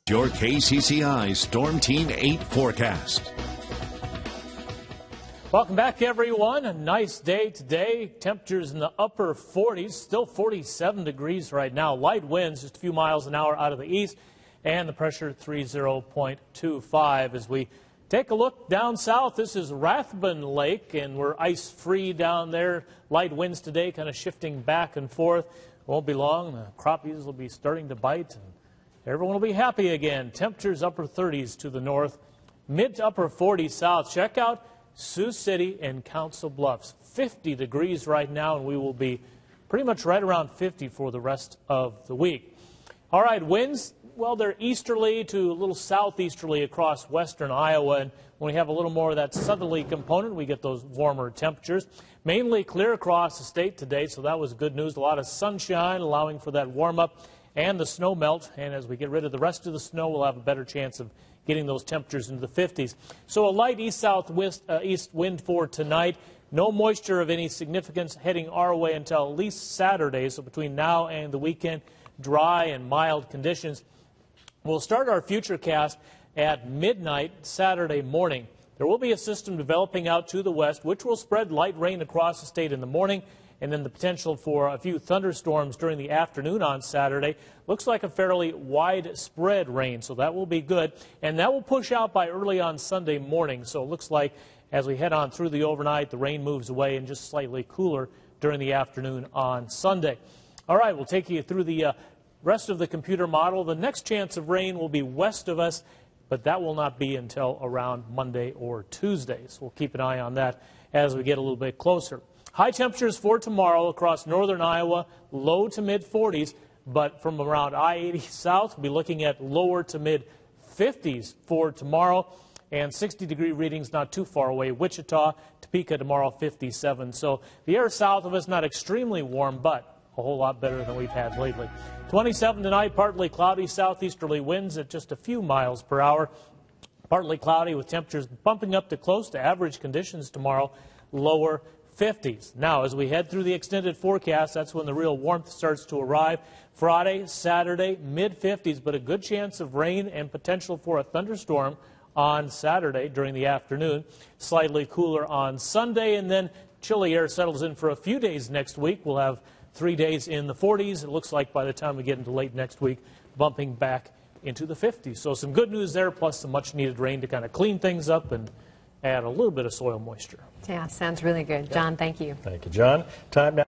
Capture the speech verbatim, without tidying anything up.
Your K C C I Storm Team eight forecast. Welcome back, everyone. A nice day today. Temperatures in the upper forties, still forty-seven degrees right now. Light winds just a few miles an hour out of the east, and the pressure thirty point two five. As we take a look down south, this is Rathbun Lake, and we're ice-free down there. Light winds today kind of shifting back and forth. Won't be long. The crappies will be starting to bite, and everyone will be happy again. Temperatures upper thirties to the north, mid to upper forties south. Check out Sioux City and Council Bluffs. fifty degrees right now, and we will be pretty much right around fifty for the rest of the week. All right, winds, well, they're easterly to a little southeasterly across western Iowa. And when we have a little more of that southerly component, we get those warmer temperatures. Mainly clear across the state today, so that was good news. A lot of sunshine allowing for that warm-up and the snow melt, and as we get rid of the rest of the snow, we'll have a better chance of getting those temperatures into the fifties. So a light east-southwest uh, east wind for tonight. No moisture of any significance heading our way until at least Saturday, so between now and the weekend, dry and mild conditions. We'll start our futurecast at midnight Saturday morning. There will be a system developing out to the west, which will spread light rain across the state in the morning, and then the potential for a few thunderstorms during the afternoon on Saturday. Looks like a fairly widespread rain, so that will be good. And that will push out by early on Sunday morning. So it looks like as we head on through the overnight, the rain moves away and just slightly cooler during the afternoon on Sunday. All right, we'll take you through the uh, rest of the computer model. The next chance of rain will be west of us, but that will not be until around Monday or Tuesday. So we'll keep an eye on that as we get a little bit closer. High temperatures for tomorrow across northern Iowa, low to mid forties, but from around I eighty south, we'll be looking at lower to mid fifties for tomorrow, and sixty degree readings not too far away. Wichita, Topeka tomorrow, fifty-seven. So the air south of us not extremely warm, but a whole lot better than we've had lately. twenty-seven tonight, partly cloudy, southeasterly winds at just a few miles per hour. Partly cloudy with temperatures bumping up to close to average conditions tomorrow, lower fifties. Now, as we head through the extended forecast, that's when the real warmth starts to arrive. Friday, Saturday, mid fifties, but a good chance of rain and potential for a thunderstorm on Saturday during the afternoon. Slightly cooler on Sunday, and then chilly air settles in for a few days next week. We'll have three days in the forties. It looks like by the time we get into late next week, bumping back into the fifties. So some good news there, plus some much-needed rain to kind of clean things up and add a little bit of soil moisture. Yeah, sounds really good. John, thank you. Thank you, John. Time now.